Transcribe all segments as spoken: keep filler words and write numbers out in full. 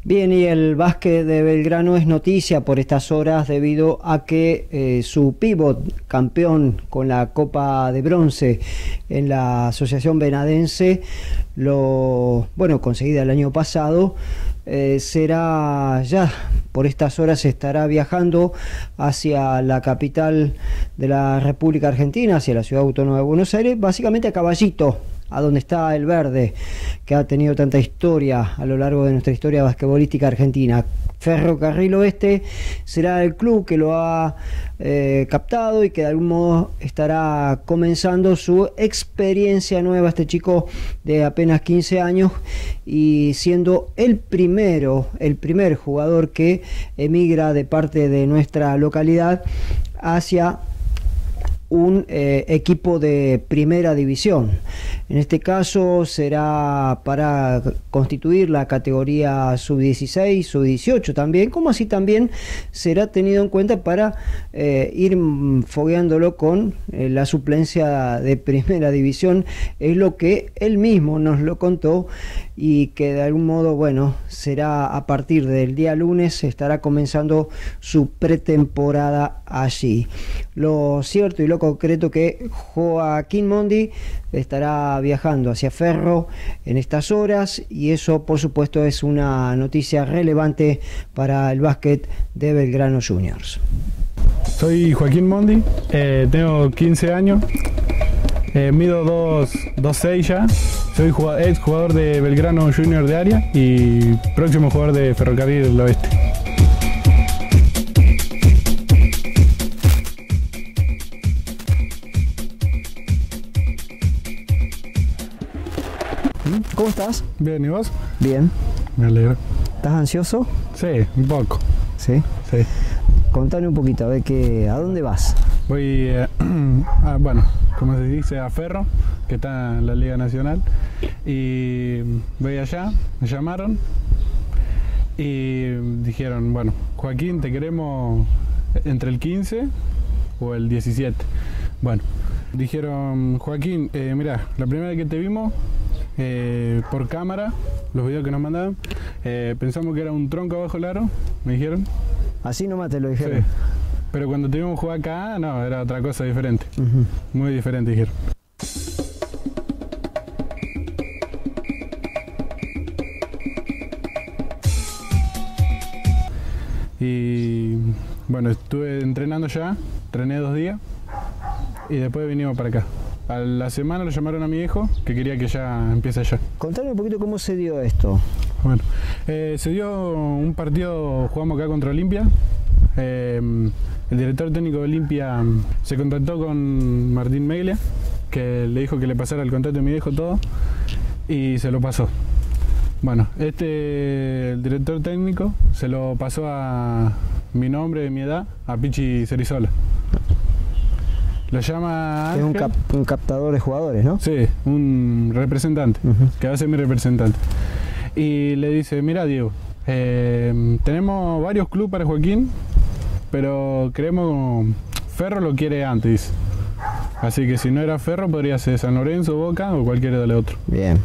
Bien, y el básquet de Belgrano es noticia por estas horas debido a que eh, su pívot, campeón con la Copa de Bronce en la Asociación Venadense, lo bueno conseguida el año pasado, eh, será ya por estas horas estará viajando hacia la capital de la República Argentina, hacia la Ciudad Autónoma de Buenos Aires, básicamente a caballito, a donde está el verde, que ha tenido tanta historia a lo largo de nuestra historia basquetbolística argentina. Ferrocarril Oeste será el club que lo ha eh, captado y que de algún modo estará comenzando su experiencia nueva, este chico de apenas quince años, y siendo el primero, el primer jugador que emigra de parte de nuestra localidad hacia un eh, equipo de primera división. En este caso será para constituir la categoría sub dieciséis, sub dieciocho también, como así también será tenido en cuenta para eh, ir fogueándolo con eh, la suplencia de primera división. Es lo que él mismo nos lo contó, y que de algún modo, bueno, será a partir del día lunes, estará comenzando su pretemporada allí. Lo cierto y lo concreto que Joaquín Mondi estará viajando hacia Ferro en estas horas, y eso por supuesto es una noticia relevante para el básquet de Belgrano Juniors. Soy Joaquín Mondi, eh, tengo quince años, eh, mido dos seis ya, soy jugador, ex jugador de Belgrano Junior de área y próximo jugador de Ferrocarril del Oeste. ¿Cómo estás? Bien, ¿y vos? Bien. Me alegro. ¿Estás ansioso? Sí, un poco. ¿Sí? Sí. Contame un poquito, a ver que, ¿a dónde vas? Voy, eh, a, bueno, como se dice, a Ferro, que está en la Liga Nacional, y voy allá, me llamaron y dijeron, bueno, Joaquín, te queremos entre el quince o el diecisiete. Bueno, dijeron, Joaquín, eh, mira, la primera vez que te vimos, eh, por cámara, los videos que nos mandaban, eh, pensamos que era un tronco abajo el aro, me dijeron. Así nomás te lo dijeron. Sí. Pero cuando te vimos jugar acá, no, era otra cosa diferente. Uh-huh. Muy diferente, dijeron. Y bueno, estuve entrenando ya, entrené dos días y después vinimos para acá. A la semana lo llamaron a mi hijo, que quería que ya empiece allá. Contame un poquito cómo se dio esto. Bueno, eh, se dio un partido, jugamos acá contra Olimpia. Eh, el director técnico de Olimpia se contactó con Martín Meglia, que le dijo que le pasara el contacto de mi hijo todo, y se lo pasó. Bueno, este, el director técnico se lo pasó a mi nombre, mi edad, a Pichi Cerizola. Lo llama Ángel. Es un, cap un captador de jugadores, ¿no? Sí, un representante, uh-huh. que va a ser mi representante. Y le dice, mira Diego, eh, tenemos varios clubes para Joaquín, pero creemos Ferro lo quiere antes, dice. Así que si no era Ferro, podría ser San Lorenzo, Boca o cualquiera de los otros. Bien.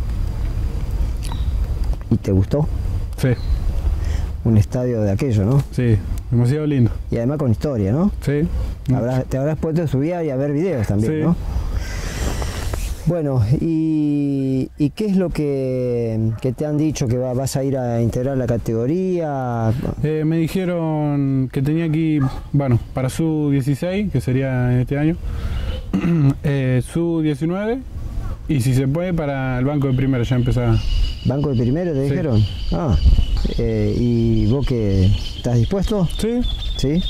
¿Y te gustó? Sí. Un estadio de aquello, ¿no? Sí, demasiado lindo. Y además con historia, ¿no? Sí. Habrás, te habrás puesto a estudiar y a ver videos también, sí. ¿no? Bueno, y, ¿y qué es lo que, que te han dicho? ¿Que va, vas a ir a integrar la categoría? Eh, me dijeron que tenía aquí, bueno, para sub dieciséis, que sería este año, eh, sub diecinueve, y si se puede para el banco de primero, ya empezaba. ¿Banco de primero te sí. dijeron? Ah, eh, ¿y vos qué? ¿Estás dispuesto? Sí. ¿Sí?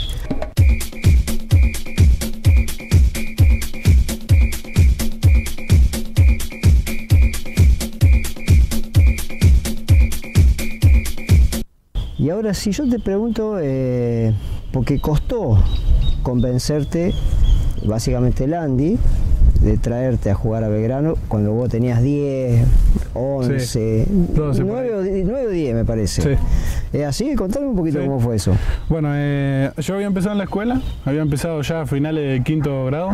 Y ahora si yo te pregunto, eh, porque costó convencerte, básicamente el Andy, de traerte a jugar a Belgrano cuando vos tenías diez, once, sí. nueve o diez me parece. Sí. ¿Es así? Contame un poquito sí. cómo fue eso. Bueno, eh, yo había empezado en la escuela, había empezado ya a finales de quinto grado,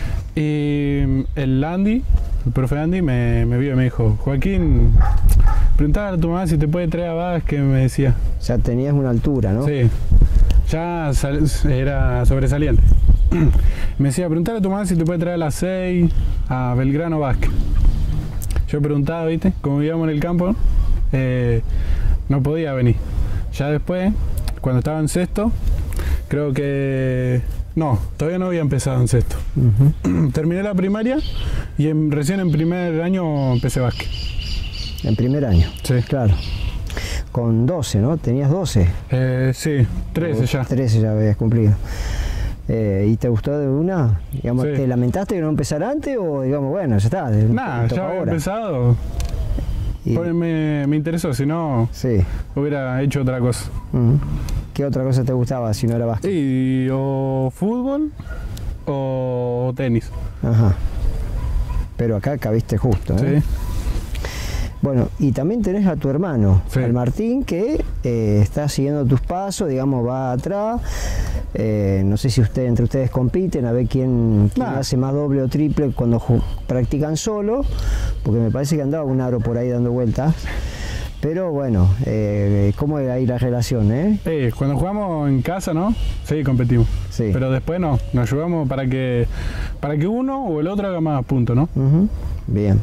y el Andy, el profe Andy, me, me vio y me dijo, Joaquín, preguntaba a tu mamá si te puede traer a básquet, me decía. Ya tenías una altura, ¿no? Sí, ya sal, era sobresaliente. Me decía, preguntale a tu mamá si te puede traer a las seis a Belgrano básquet. Yo preguntaba, ¿viste? Como vivíamos en el campo, eh, no podía venir. Ya después, cuando estaba en sexto, creo que... No, todavía no había empezado en sexto. Uh-huh. Terminé la primaria y en, recién en primer año empecé básquet. En primer año. Sí. Claro. Con doce, ¿no? Tenías doce. Eh, sí, trece ya. trece ya habías cumplido. Eh, ¿Y te gustó de una? Digamos, sí. ¿Te lamentaste que no empezara antes o digamos, bueno, ya está? Nada, ya había empezado. Y... Me, me interesó, si no, sí. hubiera hecho otra cosa. Uh-huh. ¿Qué otra cosa te gustaba si no era básquet? Sí, o fútbol o tenis. Ajá. Pero acá cabiste justo, ¿eh? Sí. Bueno, y también tenés a tu hermano, sí. al Martín, que eh, está siguiendo tus pasos, digamos, va atrás. Eh, no sé si usted, entre ustedes compiten, a ver quién, quién nah. hace más doble o triple cuando practican solo, porque me parece que andaba un aro por ahí dando vueltas. Pero bueno, eh, ¿cómo era ahí la relación, eh? Eh, cuando jugamos en casa, ¿no? Sí, competimos. Sí. Pero después no, nos ayudamos para que, para que uno o el otro haga más puntos, ¿no? Uh-huh. Bien.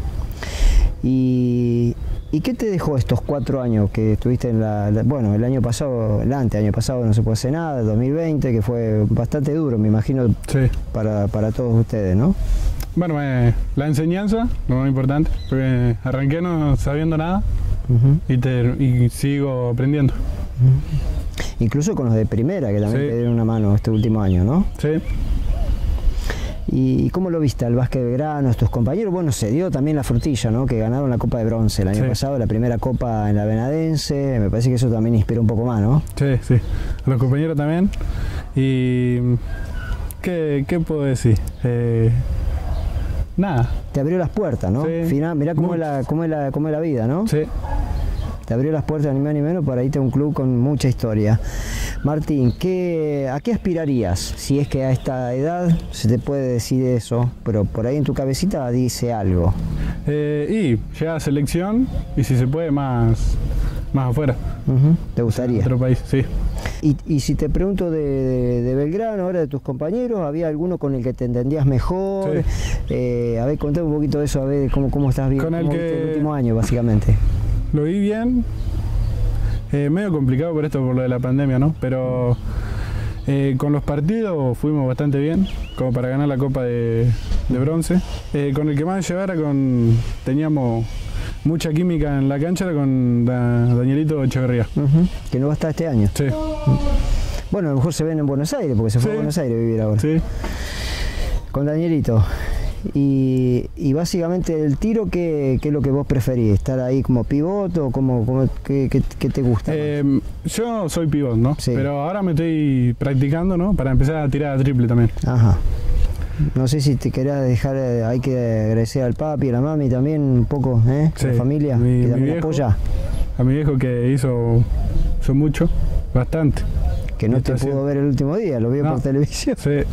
Y, ¿Y qué te dejó estos cuatro años que estuviste en la, la... Bueno, el año pasado, el ante año pasado no se puede hacer nada, el dos mil veinte, que fue bastante duro, me imagino, sí. para, para todos ustedes, ¿no? Bueno, eh, la enseñanza, lo más importante, porque arranqué no sabiendo nada. Uh-huh. y, te, y sigo aprendiendo. Uh-huh. Incluso con los de primera, que también sí. te dieron una mano este último año, ¿no? Sí. ¿Y cómo lo viste al básquet de Belgrano, tus compañeros? Bueno, se dio también la frutilla, ¿no? Que ganaron la Copa de Bronce el año sí. pasado, la primera Copa en la Venadense. Me parece que eso también inspiró un poco más, ¿no? Sí, sí. A los compañeros también. Y... ¿Qué, qué puedo decir? Eh... Nada. Te abrió las puertas, ¿no? Sí. Final, mirá cómo es, la, cómo, es la, cómo es la vida, ¿no? Sí. Te abrió las puertas ni más ni menos para irte a un club con mucha historia. Martín, ¿qué, ¿a qué aspirarías? Si es que a esta edad se te puede decir eso, pero por ahí en tu cabecita dice algo. Eh, y llegar a selección y si se puede más, más afuera. Uh-huh. ¿Te gustaría? En otro país, sí. Y, y si te pregunto de, de, de Belgrano, ahora de tus compañeros, ¿había alguno con el que te entendías mejor? Sí. Eh, a ver, contame un poquito de eso, a ver cómo, cómo estás viendo el, que... el último año, básicamente. Lo vi bien, eh, medio complicado por esto, por lo de la pandemia, ¿no? Pero eh, con los partidos fuimos bastante bien, como para ganar la Copa de, de Bronce. Eh, con el que más llevara, con teníamos mucha química en la cancha, era con da, Danielito Echeverría. Uh-huh. Que no va a estar este año. Sí. Bueno, a lo mejor se ven en Buenos Aires, porque se fue sí. a Buenos Aires a vivir ahora. Sí. Con Danielito. Y, y básicamente el tiro, ¿qué, ¿qué es lo que vos preferís? ¿Estar ahí como pivot o como, como qué, qué, qué te gusta? Eh, yo soy pivot, ¿no? Sí. Pero ahora me estoy practicando, ¿no? Para empezar a tirar a triple también. Ajá. No sé si te querés dejar, hay que agradecer al papi, a la mami también un poco, ¿eh? Sí. A la familia, mi, que también viejo, apoya. A mi viejo que hizo, hizo mucho, bastante. Que no te pudo ver el último día, lo vio no. por televisión. Sí.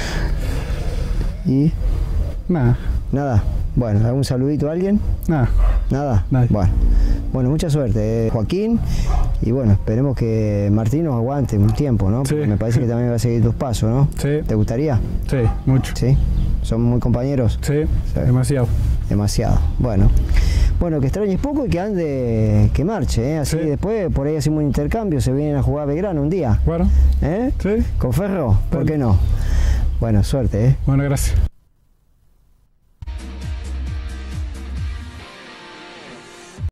¿Y? Nada. Nada. Bueno, ¿algún saludito a alguien? Nada. ¿Nada? Nadie. Bueno. Bueno, mucha suerte, eh, Joaquín. Y bueno, esperemos que Martín nos aguante un tiempo, ¿no? Porque sí. me parece que también va a seguir tus pasos, ¿no? Sí. ¿Te gustaría? Sí, mucho. ¿Sí? ¿Son muy compañeros? Sí, sí. demasiado. Demasiado. Bueno. Bueno, que extrañes poco y que ande, que marche, ¿eh? Así sí. después por ahí hacemos un intercambio, se vienen a jugar a Belgrano un día. Bueno. ¿Eh? Sí. ¿Con Ferro? ¿Por bueno. qué no? Bueno, suerte, ¿eh? Bueno, gracias.